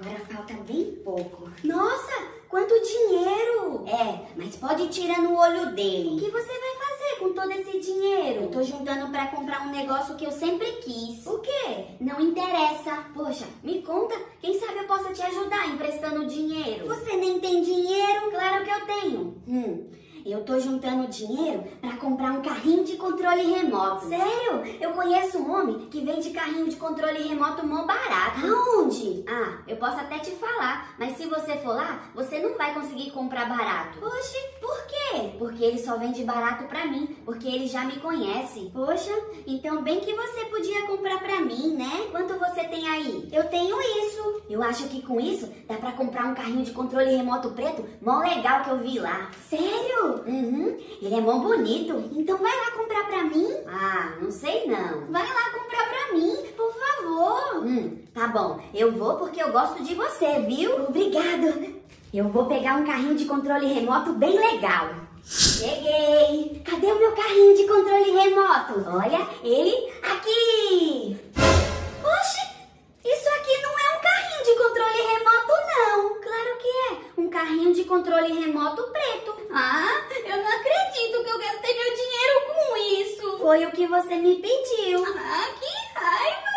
Agora falta bem pouco. Nossa, quanto dinheiro! É, mas pode tirar no olho dele. O que você vai fazer com todo esse dinheiro? Eu tô juntando pra comprar um negócio que eu sempre quis. O quê? Não interessa. Poxa, me conta. Quem sabe eu possa te ajudar emprestando dinheiro. Você nem tem dinheiro? Claro que eu tenho. Eu tô juntando dinheiro pra comprar um carrinho de controle remoto. Sério? Eu conheço um homem que vende carrinho de controle remoto mó barato. Aonde? Ah, eu posso até te falar, mas se você for lá, você não vai conseguir comprar barato. Oxe, por quê? Porque ele só vende barato pra mim, porque ele já me conhece. Poxa, então bem que você podia comprar pra mim, né? Quanto você tem aí? Eu tenho isso. Eu acho que com isso dá pra comprar um carrinho de controle remoto preto mó legal que eu vi lá. Sério? Ele é mó bonito. Então vai lá comprar pra mim? Ah, não sei não. Vai lá comprar pra mim, por favor. Tá bom, eu vou porque eu gosto de você, viu? Obrigada. Eu vou pegar um carrinho de controle remoto bem legal. Cheguei! Cadê o meu carrinho de controle remoto? Olha, ele aqui! Oxe, isso aqui não é um carrinho de controle remoto, não. Claro que é, um carrinho de controle remoto preto. Ah, eu não acredito que eu gastei meu dinheiro com isso. Foi o que você me pediu. Ah, que raiva!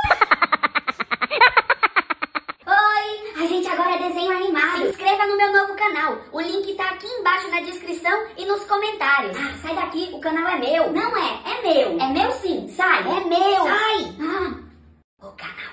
Oi, a gente agora é desenho animado. Se inscreva no meu novo canal. O link tá aqui embaixo na descrição e nos comentários. Ah, sai daqui, o canal é meu. Não é, é meu. É meu sim, sai. É meu. Sai. Ah, O canal